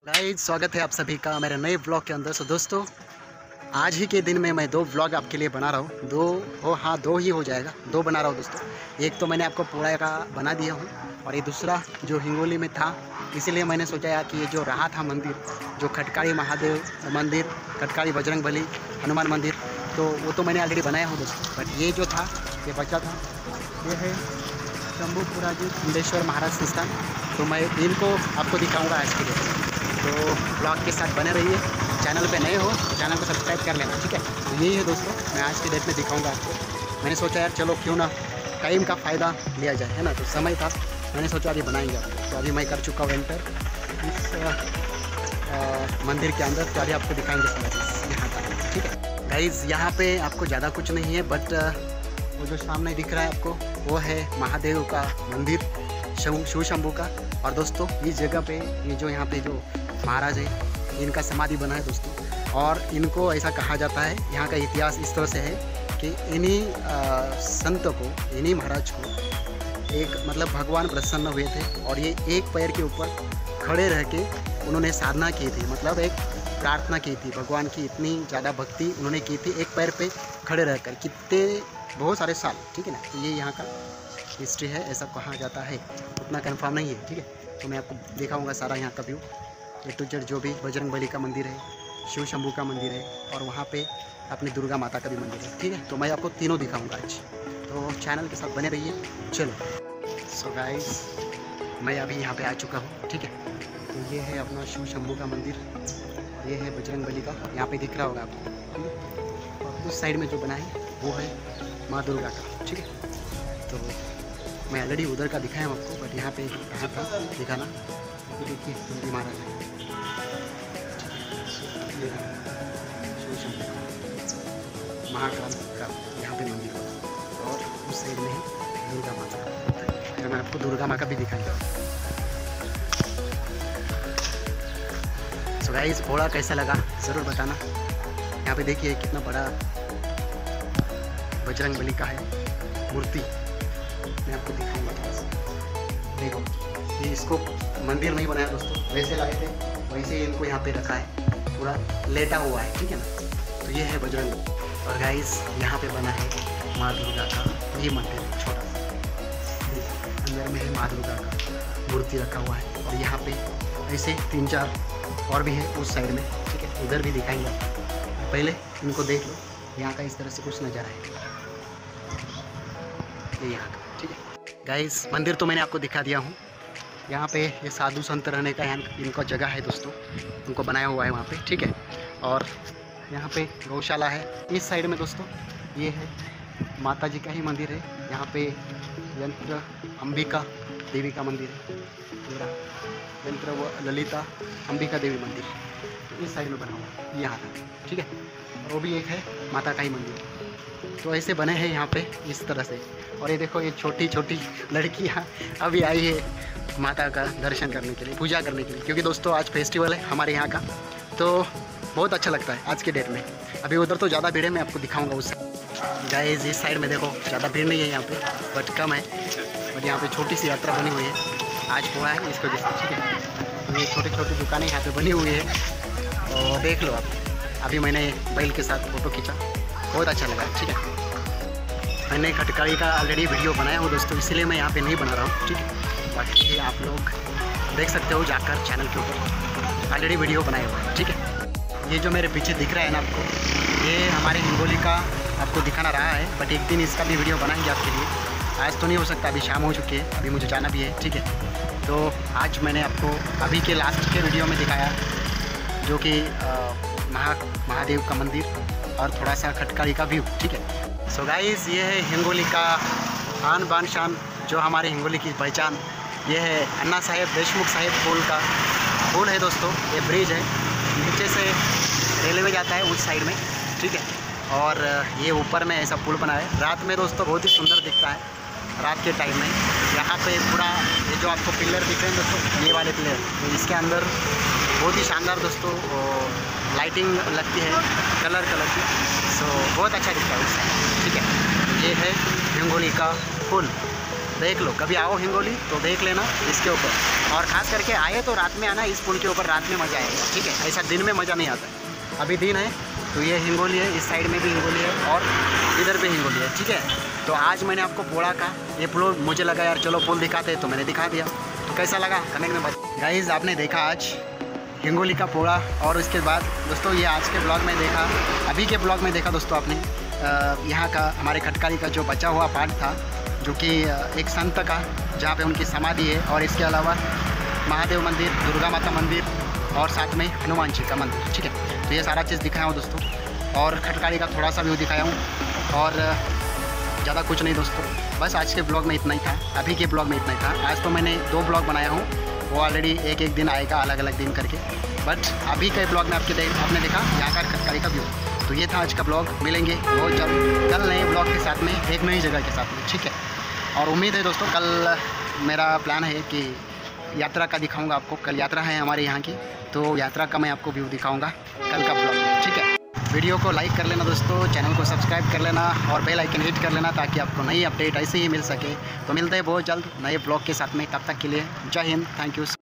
Guys, स्वागत है आप सभी का मेरे नए ब्लॉग के अंदर। दोस्तों, आज ही के दिन में मैं दो ब्लॉग आपके लिए बना रहा हूँ। दो ही हो जाएगा, दो बना रहा हूँ दोस्तों। एक तो मैंने आपको पूरा का बना दिया हूँ और ये दूसरा जो हिंगोली में था, इसीलिए मैंने सोचा यार कि ये जो रहा था मंदिर, जो खटकाली महादेव मंदिर, खटकाली बजरंगबली हनुमान मंदिर, तो वो तो मैंने ऑलरेडी बनाया हूँ दोस्तों। बट ये जो था, ये बचा था, ये है शंभूपुरा जी मुंडेश्वर महाराज संस्थान। तो मैं इनको आपको दिखाऊंगा आज के लिए। तो ब्लॉग के साथ बने रहिए। चैनल पे नए हो तो चैनल को सब्सक्राइब कर लेना, ठीक है। तो यही है दोस्तों, मैं आज की डेट में दिखाऊंगा आपको। मैंने सोचा यार चलो क्यों ना टाइम का फ़ायदा लिया जाए, है ना। तो समय था, मैंने सोचा अभी बनाएंगे आपको। तो अभी मैं कर चुका हूँ एंटर इस मंदिर के अंदर। तो अभी आपको दिखाएंगे सारा चीज़ यहाँ का, ठीक है। गाइज़, यहाँ पे आपको ज़्यादा कुछ नहीं है, बट वो जो सामने दिख रहा है आपको, वो है महादेव का मंदिर, शिव शंभू का। और दोस्तों, इस जगह पे ये जो यहाँ पे जो महाराज है, इनका समाधि बना है दोस्तों। और इनको ऐसा कहा जाता है, यहाँ का इतिहास इस तरह से है कि इन्हीं संत को, इन्हीं महाराज को एक मतलब भगवान प्रसन्न हुए थे और ये एक पैर के ऊपर खड़े रह के उन्होंने साधना की थी, मतलब एक प्रार्थना की थी भगवान की। इतनी ज़्यादा भक्ति उन्होंने की थी, एक पैर पे खड़े रहकर, कितने बहुत सारे साल, ठीक है ना। तो ये यहाँ का हिस्ट्री है, ऐसा कहा जाता है, उतना कंफर्म नहीं है, ठीक है। तो मैं आपको दिखाऊंगा सारा यहाँ का व्यू, ए टू जेड। जो भी बजरंगबली का मंदिर है, शिव शंभू का मंदिर है, और वहाँ पे अपनी दुर्गा माता का भी मंदिर है, ठीक है। तो मैं आपको तीनों दिखाऊंगा आज, तो चैनल के साथ बने रहिए। चलो, सो गाइस, मैं अभी यहाँ पे आ चुका हूँ, ठीक है। तो ये है अपना शिव शंभू का मंदिर, ये है बजरंगबली का, यहाँ पे दिख रहा होगा आपको, ठीक है। और उस साइड में जो बना है वो है माँ दुर्गा का, ठीक है। तो मैं ऑलरेडी उधर का दिखाया हूँ आपको, बट यहाँ पे कहाँ था दिखाना। तो देखिए, हिंदी महाराज है, महाकाल का यहाँ पे मंदिर है, और उस साइड में है दुर्गा माता का। तो मैं आपको दुर्गा माँ का भी दिखाऊंगा। सो गाइस, घोड़ा कैसा लगा ज़रूर बताना। यहाँ पे देखिए कितना बड़ा बजरंगबली का है मूर्ति, मैं आपको दिखाऊंगा थोड़ा सा। देखो, ये इसको मंदिर नहीं बनाया दोस्तों, वैसे लाए थे वैसे ही इनको यहाँ पे रखा है, पूरा लेटा हुआ है, ठीक है ना। तो ये है बजरंग। और गाइस, यहाँ पे बना है माँ दुर्गा का ये मंदिर, छोटा सा, अंदर में ही माँ दुर्गा का मूर्ति रखा हुआ है। और यहाँ पे ऐसे 3-4 और भी है उस साइड में, ठीक है। उधर भी दिखाएंगे, पहले इनको देख लो। यहाँ का इस तरह से कुछ नज़ारा है, ये यहाँ का, ठीक है। गाइस, मंदिर तो मैंने आपको दिखा दिया हूँ। यहाँ पे ये साधु संत रहने का इनका जगह है दोस्तों, उनको बनाया हुआ है वहाँ पे, ठीक है। और यहाँ पे गौशाला है इस साइड में दोस्तों। ये है माता जी का ही मंदिर है, यहाँ पे यंत्र अंबिका देवी का मंदिर है, पूरा यंत्र व ललिता अंबिका देवी मंदिर इस साइड में बना हुआ है, यहाँ का, ठीक है। और वो भी एक है माता का ही मंदिर। तो ऐसे बने हैं यहाँ पे इस तरह से। और ये देखो, ये छोटी छोटी लड़कियाँ अभी आई है माता का दर्शन करने के लिए, पूजा करने के लिए, क्योंकि दोस्तों आज फेस्टिवल है हमारे यहाँ का। तो बहुत अच्छा लगता है आज के डेट में। अभी उधर तो ज़्यादा भीड़ है, मैं आपको दिखाऊंगा उस गाइस। इस साइड में देखो, ज़्यादा भीड़ नहीं है यहाँ पे, बट कम है। और यहाँ पे छोटी सी यात्रा बनी हुई है, आज पूरा है इसको, ठीक है। ये छोटी छोटी दुकानें यहाँ पे बनी हुई है, और देख लो आप। अभी मैंने बैल के साथ फ़ोटो खींचा, बहुत अच्छा लगा, ठीक है। मैंने खटकाली का ऑलरेडी वीडियो बनाया हूँ दोस्तों, इसीलिए मैं यहाँ पे नहीं बना रहा हूँ, ठीक है। बाकी आप लोग देख सकते हो जाकर चैनल के ऊपर, ऑलरेडी वीडियो बनाए हुए हैं, ठीक है। ये जो मेरे पीछे दिख रहा है ना आपको, ये हमारे हिंगोली का आपको दिखाना रहा है, बट एक दिन इसका भी वीडियो बनाएंगे आपके लिए। आज तो नहीं हो सकता, अभी शाम हो चुकी है, अभी मुझे जाना भी है, ठीक है। तो आज मैंने आपको अभी के लास्ट के वीडियो में दिखाया, जो कि महादेव का मंदिर और थोड़ा सा खटकाली का व्यू, ठीक है। सो गाइस, ये है हिंगोली का आन बान शान, जो हमारे हिंगोली की पहचान। ये है अन्ना साहेब देशमुख साहेब पुल है दोस्तों। ये ब्रिज है, नीचे से रेलवे जाता है उस साइड में, ठीक है। और ये ऊपर में ऐसा पुल बना है। रात में दोस्तों बहुत ही सुंदर दिखता है, रात के टाइम में। यहाँ पे पूरा ये जो आपको पिलर दिख रहे हैं दोस्तों, ये वाले पिलर, तो इसके अंदर बहुत ही शानदार दोस्तों लाइटिंग लगती है, कलर की। सो बहुत अच्छा दिखता है उस साइड, ठीक है। ये है हिंगोली का पुल, देख लो, कभी आओ हिंगोली तो देख लेना इसके ऊपर, और ख़ास करके आए तो रात में आना, इस पुल के ऊपर रात में मज़ा आएगा, ठीक है। ऐसा दिन में मज़ा नहीं आता। अभी दिन है तो ये हिंगोली है, इस साइड में भी हिंगोली है और इधर भी हिंगोली है, ठीक है। तो आज मैंने आपको पोड़ा का ये पुल, मुझे लगा यार चलो पुल दिखाते, तो मैंने दिखा दिया। तो कैसा लगा कमेंट में बता। गाइस आपने देखा आज हिंगोली का पोड़ा, और उसके बाद दोस्तों ये आज के ब्लॉग में देखा, अभी के ब्लॉग में देखा दोस्तों आपने यहाँ का हमारे खटकाली का जो बचा हुआ पार्ट था, जो कि एक संत का जहाँ पे उनकी समाधि है, और इसके अलावा महादेव मंदिर, दुर्गा माता मंदिर और साथ में हनुमान जी का मंदिर, ठीक है। तो ये सारा चीज़ दिखाया हूँ दोस्तों, और खटकाली का थोड़ा सा व्यू दिखाया हूँ, और ज़्यादा कुछ नहीं दोस्तों, बस आज के ब्लॉग में इतना ही था, अभी के ब्लॉग में इतना ही था। आज तो मैंने 2 ब्लॉग बनाया हूँ, वो ऑलरेडी एक एक दिन आएगा, अलग अलग दिन करके, बट अभी के ब्लॉग में आपने देखा यहाँ का खटकाली का व्यू। तो ये था आज का ब्लॉग, मिलेंगे बहुत जल्द कल नए ब्लॉग के साथ में, एक नई जगह के साथ में, ठीक है। और उम्मीद है दोस्तों कल मेरा प्लान है कि यात्रा का दिखाऊंगा आपको, कल यात्रा है हमारे यहाँ की, तो यात्रा का मैं आपको व्यू दिखाऊंगा कल का ब्लॉग में, ठीक है। वीडियो को लाइक कर लेना दोस्तों, चैनल को सब्सक्राइब कर लेना और बेल आइकन हिट कर लेना, ताकि आपको नई अपडेट ऐसे ही मिल सके। तो मिलते हैं बहुत जल्द नए ब्लॉग के साथ में, तब तक के लिए जय हिंद, थैंक यू।